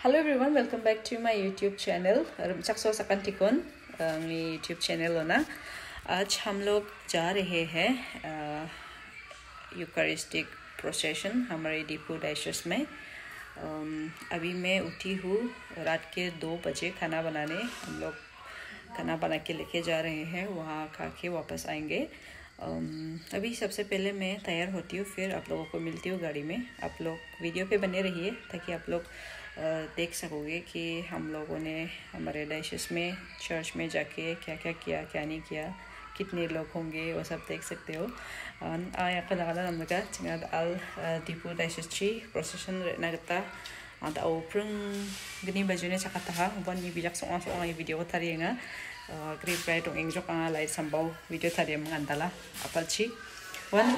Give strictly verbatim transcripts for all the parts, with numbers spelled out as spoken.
Hello everyone, welcome back to my YouTube channel. चक्सो सकंतिकोन मेरी YouTube channel हो ना. आज हम लोग जा रहे हैं Eucharistic procession हमारे diphu diocese में. अभी मैं उठी हूँ रात के दो बजे खाना बनाने. हम लोग खाना बना के लेके जा रहे हैं. वहाँ खा के वापस आएंगे. अभी सबसे पहले मैं तैयार होती हूँ, फिर आप लोगों को मिलती हूँ गाड़ी में. आप लोग वीडियो पे बने रहिए ताकि आप लोग देख सकोगे कि हम लोगों ने हमारे डायसिस में चर्च में जाके क्या क्या किया, क्या नहीं किया, कितने लोग होंगे, वो सब देख सकते हो. Ay kadang-kadang naman tingad al diphu diocese procession na kita ada oprung gini bajunya cakataha uban ni bijak soang soang i video ko tari nga grip right ong engjok ang light sambaw video tari mangandala apal chi wan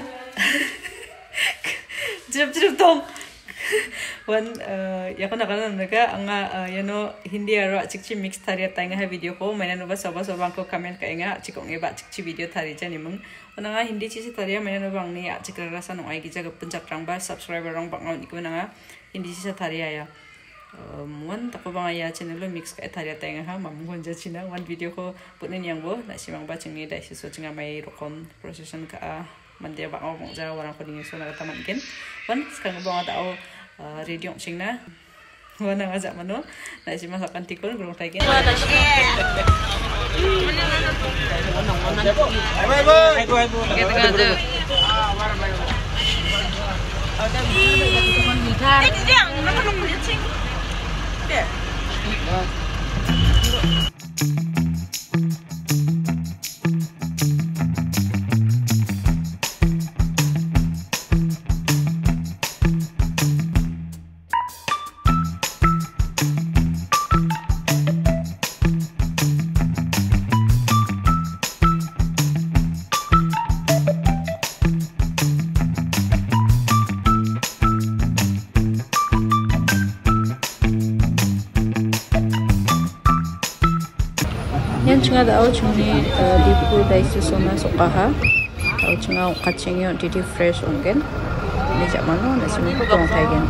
jep jep tong wan ya ko nakanan naga ang yano hindi aro chikchi mix tari at nga video ko may nano ba soba soba ko comment ka nga chikong iba chikchi video tari dyan imong wana nga hindi chisi tari may nano bang ni chikrarasa nung ay gijaga punjak rang ba subscriber rang bang ikaw na nga hindi sisa tari ya wan tako ba nga ya channel lo mix ka tari at nga ha mamungon dyan sina one video ko punin yang bo na simang ba ching ni dahil so chinga may rokon procession ka mandia ba ako kung dyan warang ko din so nagataman kin wan sekarang ba nga tao radio ching na wana nga zaman no na si masakan tikon gulong tayo kin yan chinga daw chuni diphu diocese na sokaha daw chinga kaching yo didi fresh onggen ni jamano na simu ko tong taigen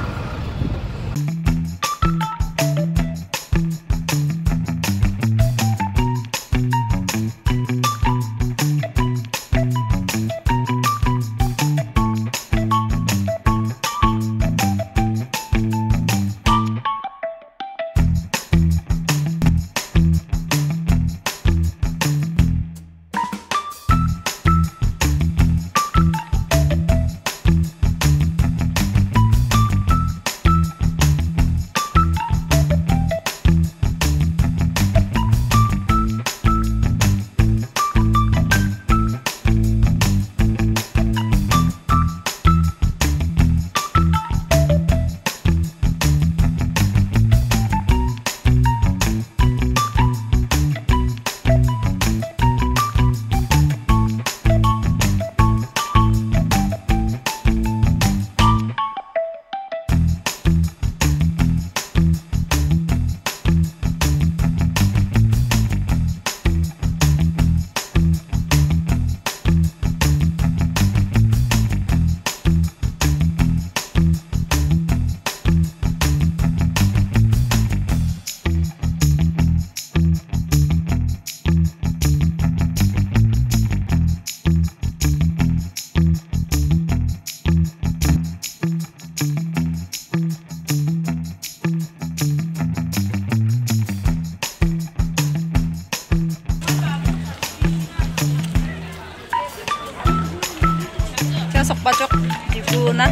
sok bacok diphu na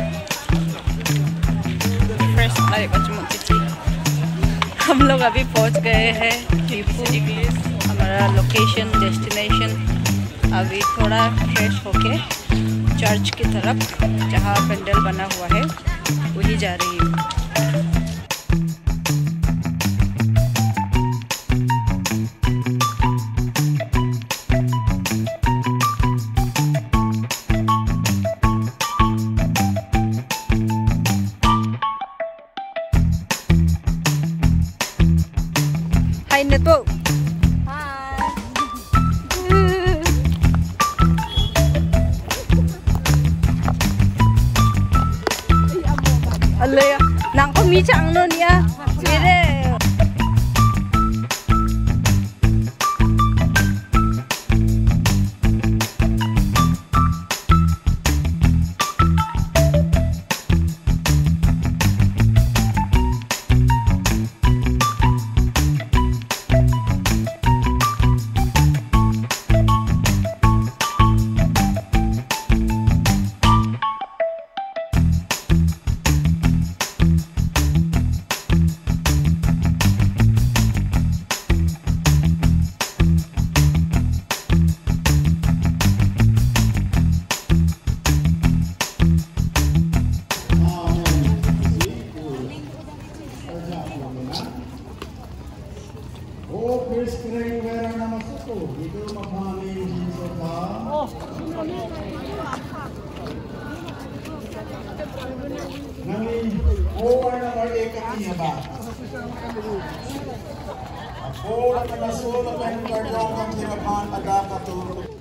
fresh like बचमन चिची हम लोग अभी पहुंच गए हैं diphu हमारा location destination. अभी थोड़ा फ्रेश होके चर्च की तरफ जहाँ पेंडल बना हुआ है वही जा रही हूँ. Neto. Hi. Alaya, nang kami chang no niya. Mire. Four number eight kami ba? Four number solo pen kardong kami naman ada katu.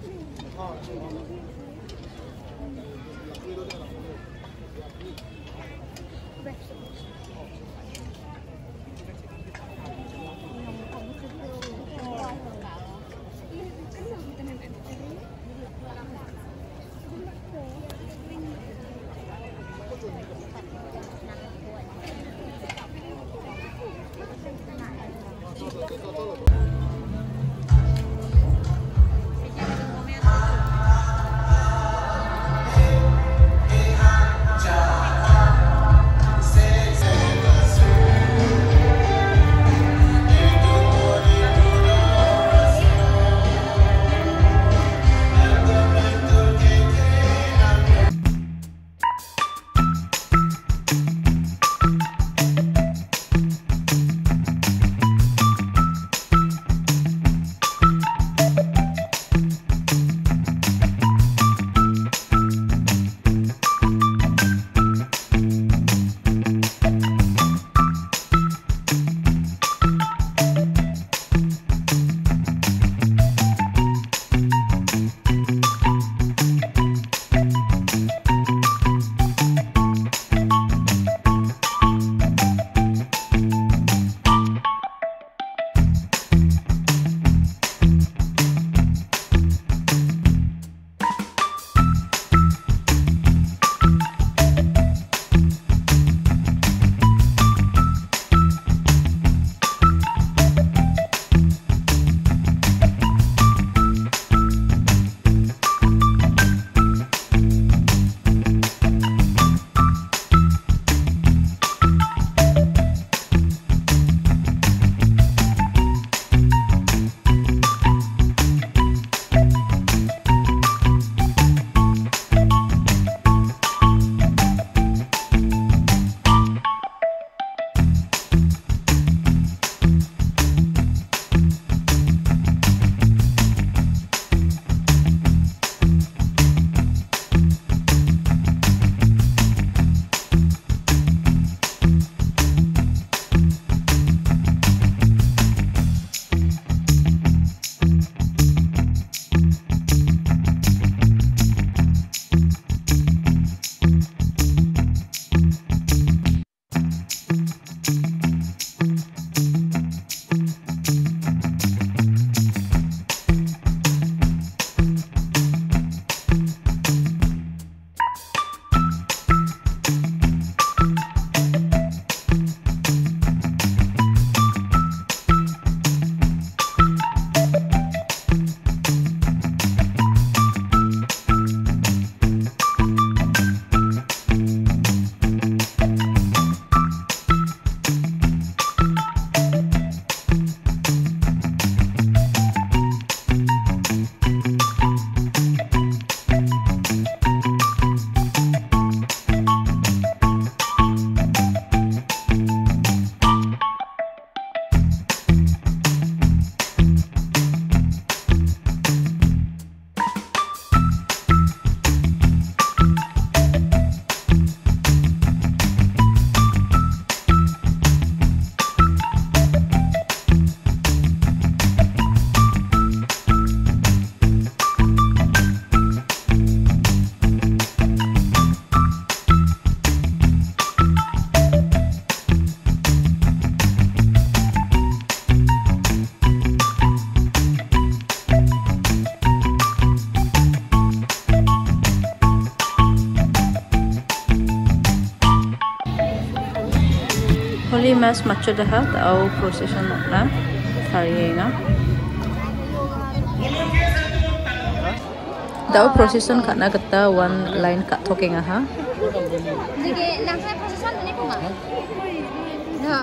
Holy Mass macho dahat au procession na kariyenga. Daw procession kana kata one line kat thokenga ha. Jadi langsung procession ini kok nggak? Ya.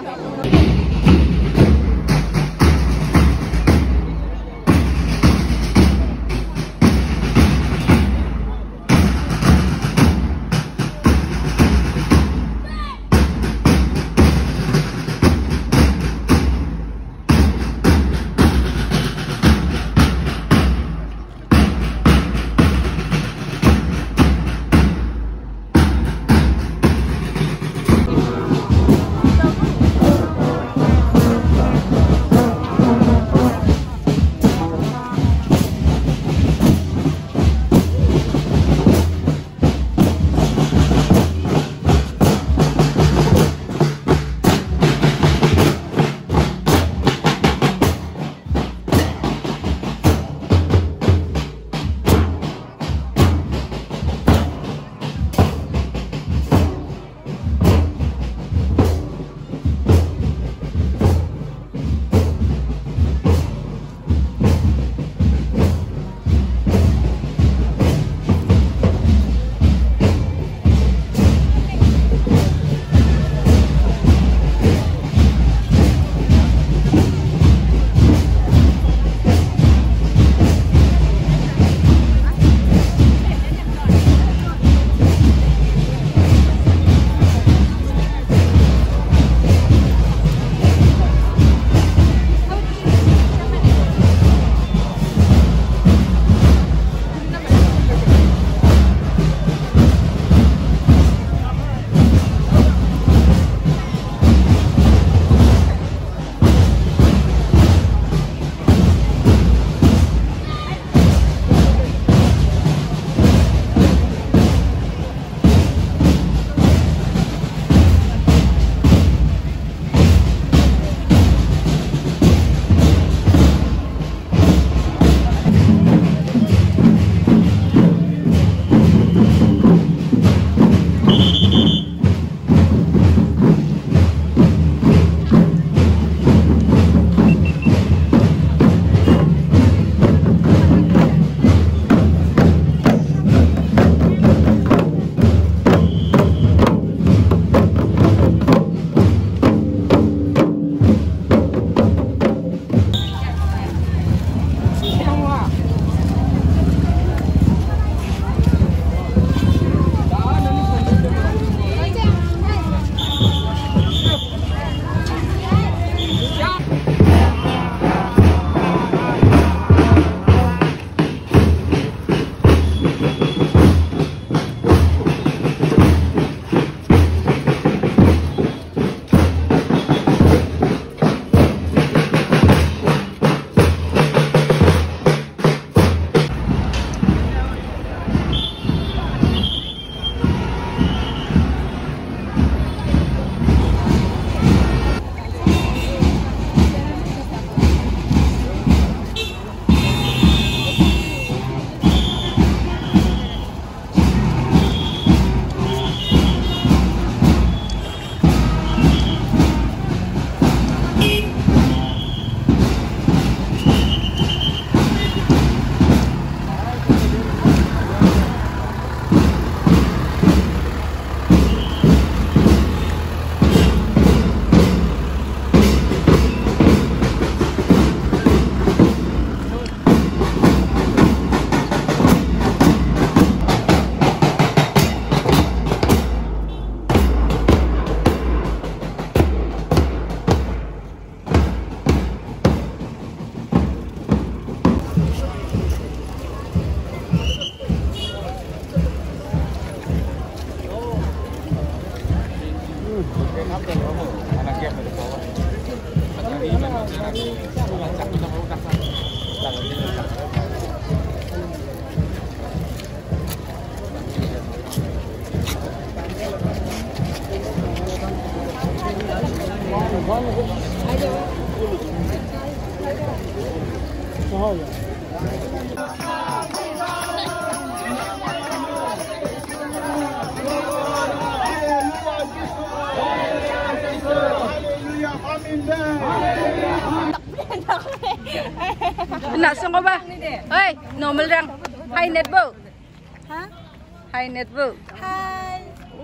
Nak sungguh ba? Oi, normal lang. High net bo. Ha? High net bo. Hi.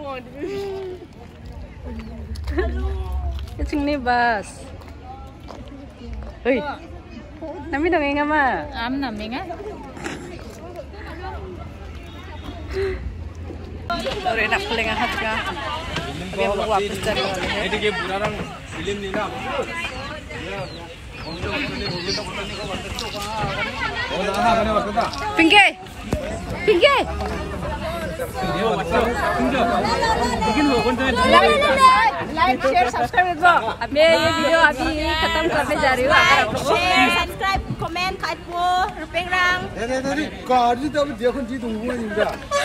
Kecing ni bas. Oi. Nami dong enga ma. Am naming ah. Ore nak paling ahat ka. Abi हम लोग वापस चले वाले हैं. ये बुरा रंग फिल्म नहीं ना. Pinggir. Pinggir. Like, share, subscribe करो. अब मैं ये वीडियो अभी खत्म करने जा रही हूँ. अगर आप लोग Share, subscribe, comment, kat po, rupeng rang. Ini tadi kau ni tapi dia kan jitu, bukan juga.